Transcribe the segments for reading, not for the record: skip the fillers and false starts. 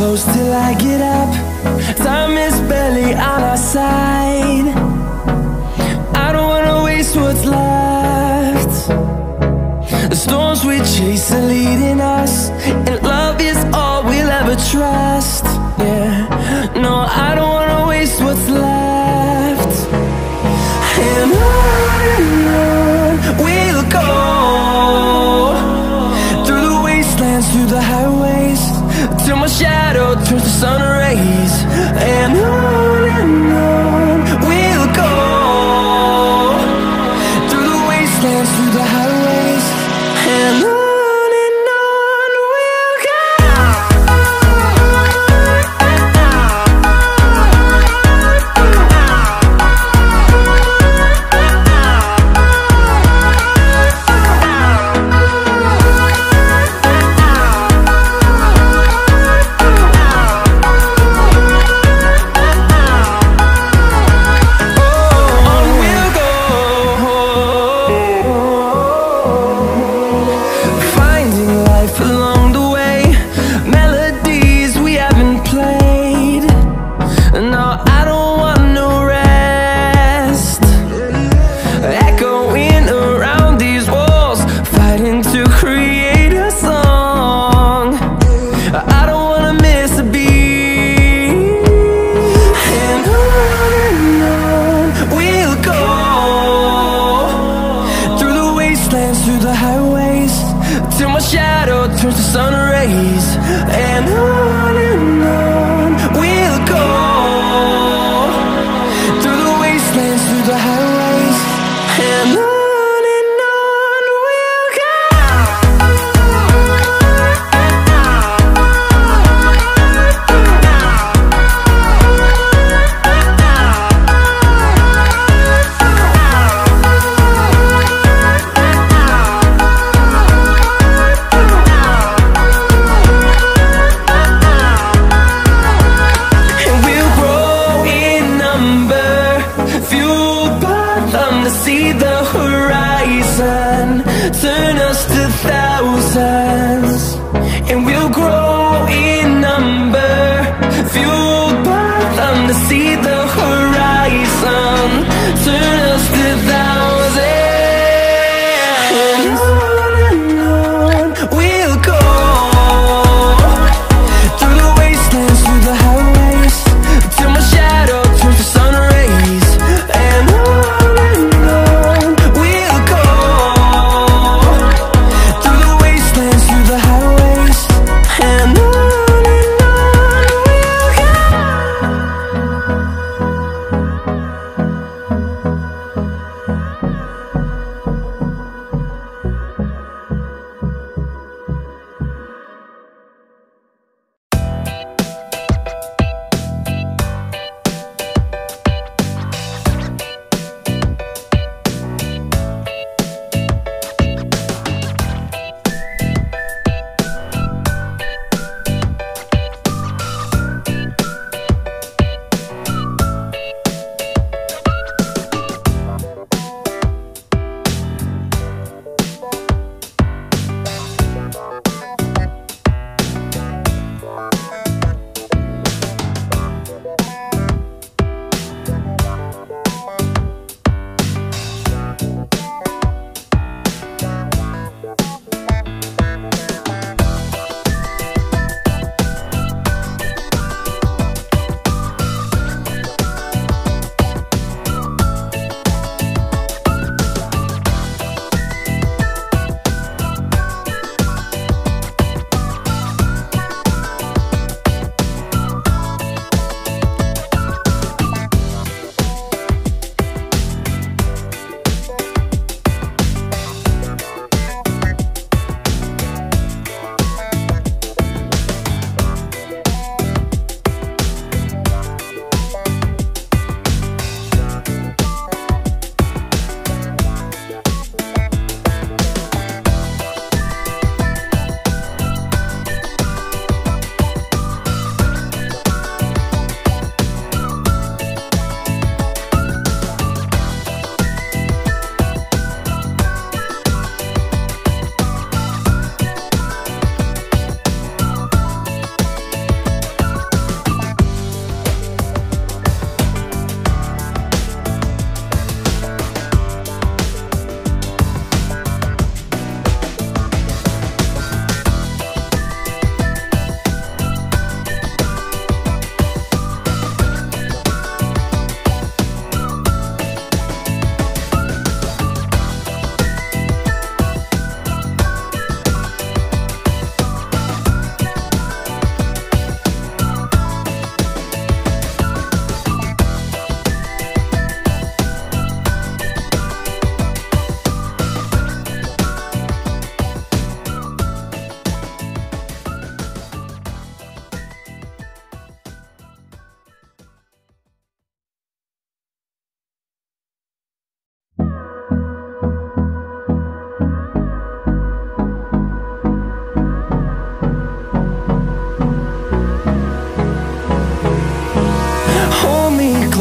close till I get up. Time is barely on our side. I don't wanna waste what's left. The storms we chase are leading us, and love is all we'll ever trust. Yeah, no, I don't wanna waste what's left. And on we'll go, through the wastelands, through the highways, till my shadow turns to sun rays. And on we'll go, through the wastelands, through the highways, and on. Through the highways, till my shadow turns to sun rays. And on we'll go, through the wastelands, through the highways, and on. See the horizon turn us to thousands, and we'll grow in number, fueled by them. To see the horizon turn us to thousands, and on we'll go, through the wastelands, through the highways, till my shadow turns to sun rays. And we'll go, through the wastelands, through the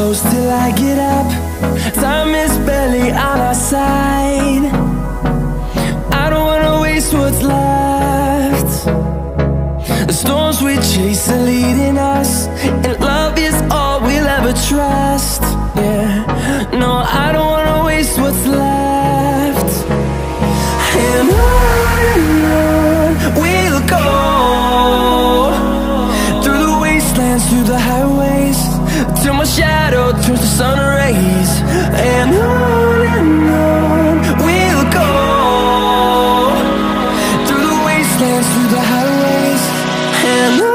close till I get up. Time is barely on our side. I don't wanna waste what's left. The storms we chase are leading us, and love is all we'll ever trust. Yeah, no, I don't wanna waste what's left. And on we'll go, through the wastelands, through the highways, till my shadow turns to sun rays. And on we'll go, through the wastelands, through the highways, and on.